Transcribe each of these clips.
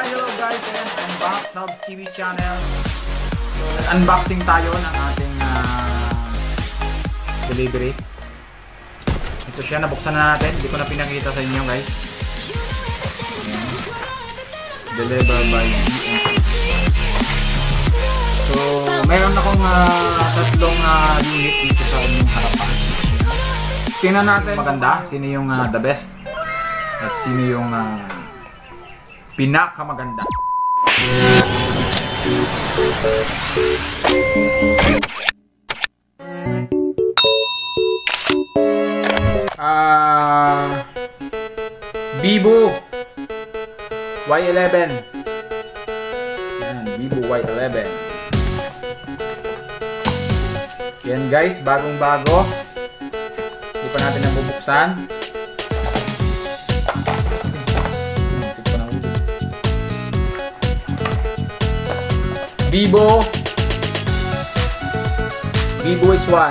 Hello guys, and I'm back Nobs TV channel. So, unboxing tayo ng ating delivery. Ito siya, nabuksan na natin. Hindi ko na pinakita sa inyo guys. Ayan. Delivered by DMC. So, meron akong tatlong unit dito sa inyong harapan. Tingnan natin maganda, sino yung the best at sino yung pinakamaganda. Vivo Y11. Yan, Vivo Y11. Yan guys, bagong-bago. Hindi pa natin nabubuksan. Vivo S1.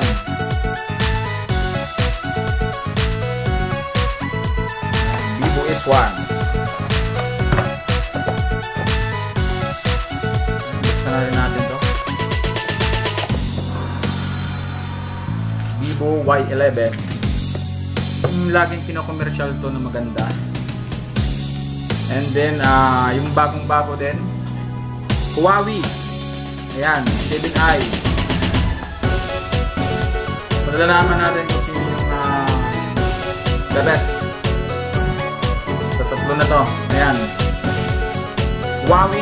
Vivo S1. Buksan na rin natin to. Vivo Y11. Yung laging kino-commercial to na maganda. And then yung bagong-bago din, Huawei. Ayan, 7i. Malalaman natin kung sino yung the best sa tatlo na to. Ayan, Huawei.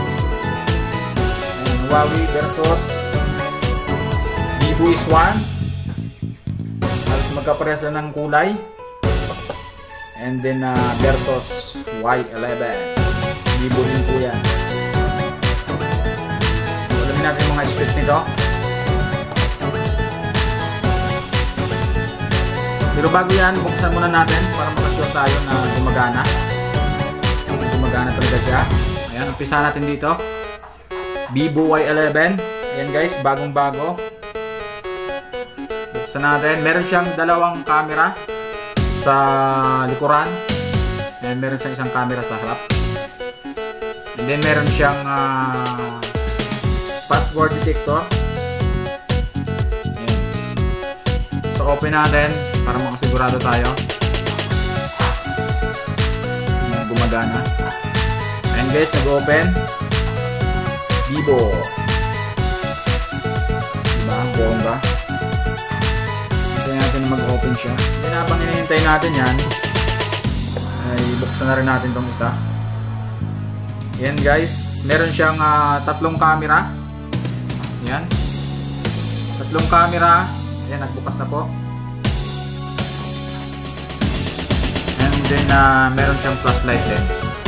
Ayan, Huawei versus Vivo S1. Halos magkapares lang ng kulay. And then versus Y11. Vivo din po yan. Natin yung mga specs nito. Pero bago yan, buksan muna natin para makasure tayo na gumagana. Gumagana talaga siya. Ayan, umpisa natin dito. Vivo Y11. Ayan guys, bagong-bago. Buksan natin. Meron siyang dalawang camera sa likuran. And meron siyang isang camera sa harap. And then meron siyang password detector. Ayan. So open natin para makasigurado tayo. Ayan, gumagana. And guys, nag-open. Vivo. Diba? Bongga. Hintayin natin na mag-open siya. Then habang hinihintay natin yan, ay buksan na rin natin itong isa. Ayan guys, meron siyang tatlong camera. Yan. Tatlong camera. Ayan, nagbukas na po. And then, meron siyang flashlight din.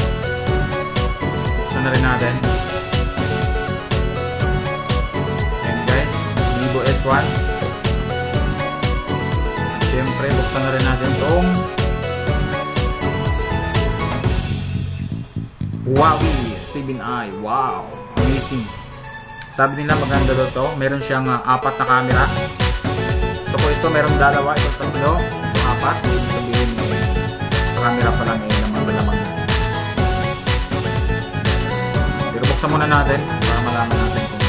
Buksan na rin natin. Ayan guys, Vivo S1. At syempre, buksan na rin natin itong Huawei 7i. Wow! Amazing! Sabi nila maganda daw to. Meron siyang apat na camera. So kung ito meron dalawa, ito tatlo, ito apat. Ibig sabihin sa camera pa lang lamang na. Pero buksan muna natin para malaman natin kung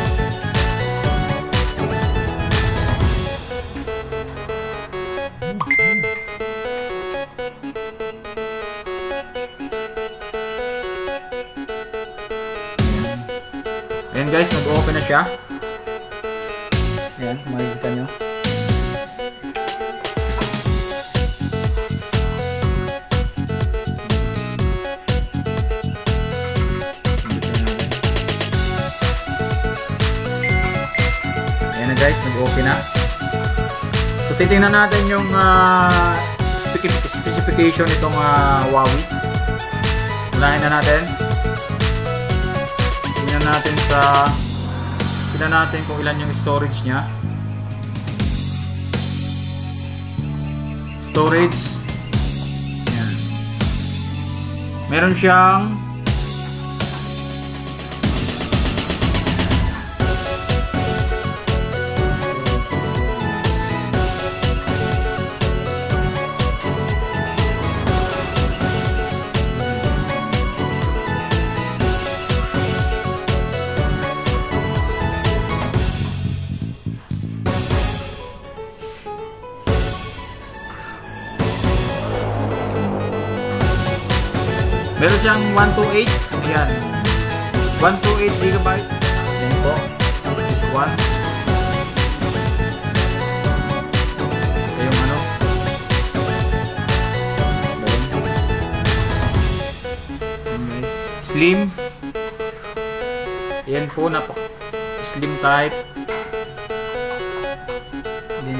ayan guys, nag-open na siya. Ayan, makikita nyo. Ayan na guys, nag-open na. So titingnan natin yung specification itong Huawei. Unahin na natin. Tingnan natin kung ilan yung storage niya. Storage. Ayan. Meron siyang Meron siyang 128. Ayan. 128 GB. Yan po. This one. Ito yung ano. Slim. Ayan po. Slim type. Then,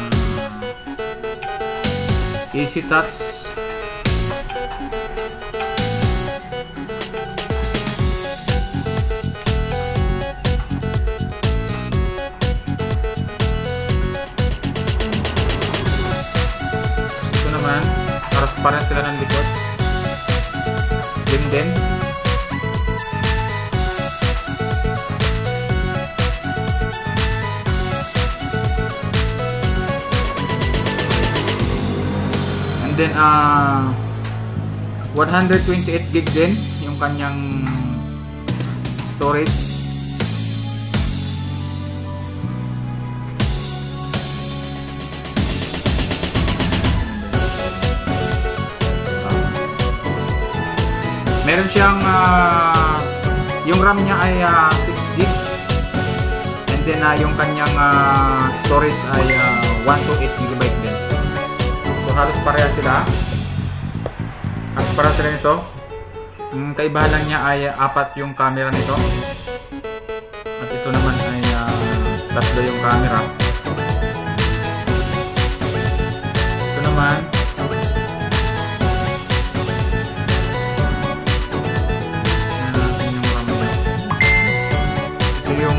easy touch. Parang sila ng likod. Slim din. And then 128 gig din yung kanyang storage. Meron siyang yung RAM niya ay 6 GB, and then yung kanyang storage ay 128 GB din. So halos pareha sila. Halos pareha sila nito. Ang kaibahan lang niya ay 4 yung camera nito. At ito naman ay 3 yung camera. Ito naman yung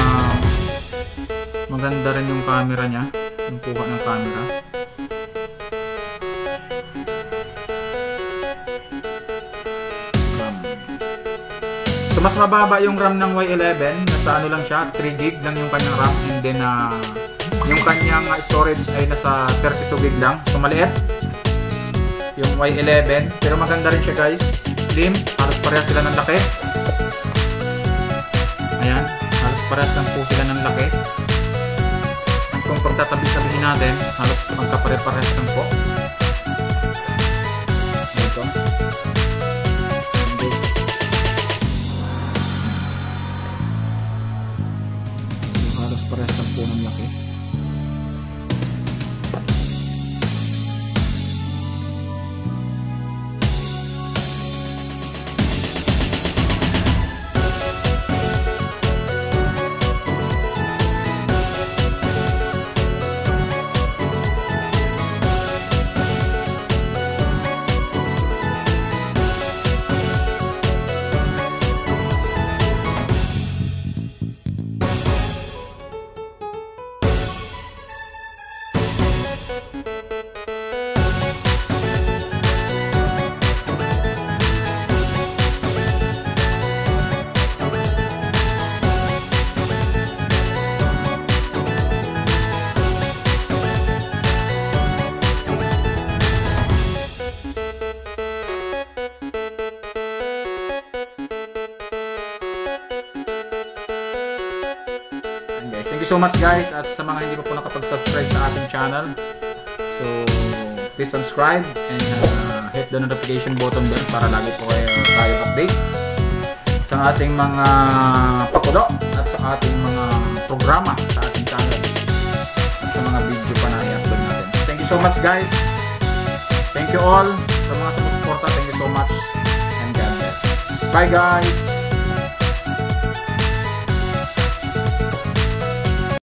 maganda rin yung camera niya, yung kuha ng camera. So mas mababa yung RAM ng Y11, nasa ano lang siya, 3 GB lang yung kanyang RAM, and then yung kanyang storage ay nasa 32 GB lang. So maliit yung Y11, pero maganda rin siya guys. Slim, halos pareha sila ng laki. Ayan, halos parehas lang po sila ng laki. Kung pagtatabi-tabihin natin, halos magkapare-parehas lang po. Ito. Halos parehas lang po ng laki. Thank you so much guys, at sa mga hindi pa po nakapag-subscribe sa ating channel, so please subscribe and hit the notification button bell para lagi po tayo update sa ating mga pakulo at sa ating mga programa sa ating channel at sa mga video pa na i-upload natin. Thank you so much guys. Thank you all sa mga sumusuporta. Thank you so much and God bless. Bye guys.